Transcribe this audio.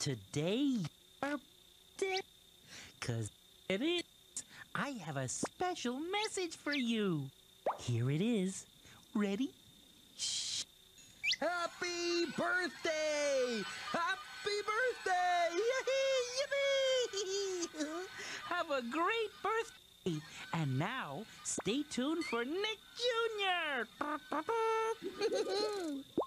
today your birthday? 'Cause it is. I have a special message for you. Here it is. Ready? Shh. Happy birthday! Happy birthday! Yippee! Have a great birthday. And now, stay tuned for Nick Jr.